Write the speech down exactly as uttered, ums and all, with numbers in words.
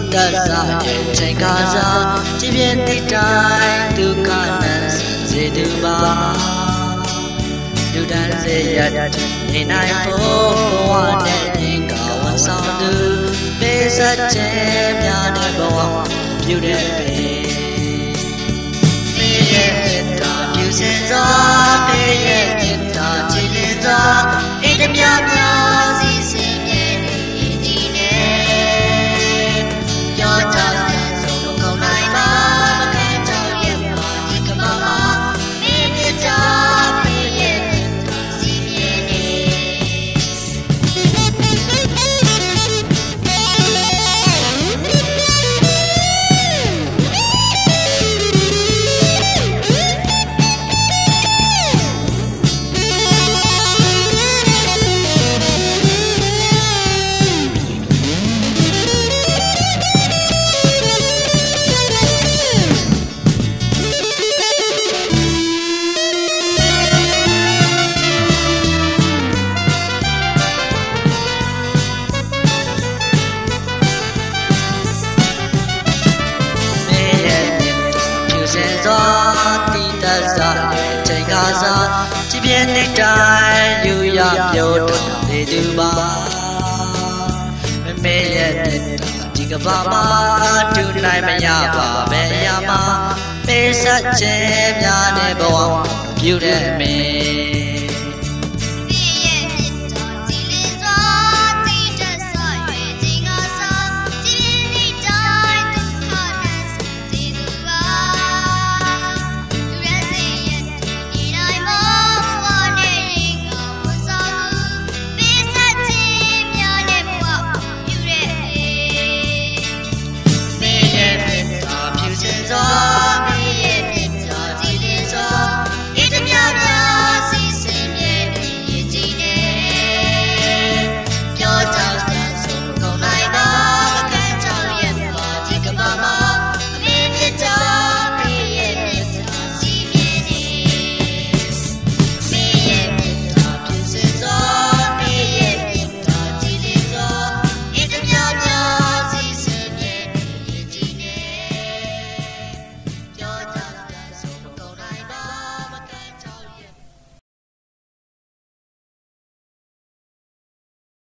တစားရဲ့ချိန်ခါစားကြည်ပြင်းတိတိုင်းဒုက္ခနဲ့စေတူပါဒုဒန်းစေရနေနိုင်ဖို့ဘဝနဲ့ရင်ကဝန်ဆောင်သူပေးဆက်ခြင်းများတဲ့ဘဝပြုတဲ့ပေပေးရဲ့တာပြုစင်စွာပေးရဲ့จิตတာကြည်လင်စွာအိမ်မြများစီစဉ်မြဲနေဒီနဲ့ကြောချာဆုံးကုန်နိုင်ပါမကန့်ကြောက်ရပါဒီကမမနေမြတာပေးရဲ့စီမြဲနေတိတစားချိန်ခါစားကြည်ပြင်းနေတိုင်းယူရပြောထားနေသူပါမမေရဲ့ဒီကဘာမှာတူနိုင်မရပါပဲရမှာပေးဆက်ခြင်းများတဲ့ဘဝပြုတဲ့မင်း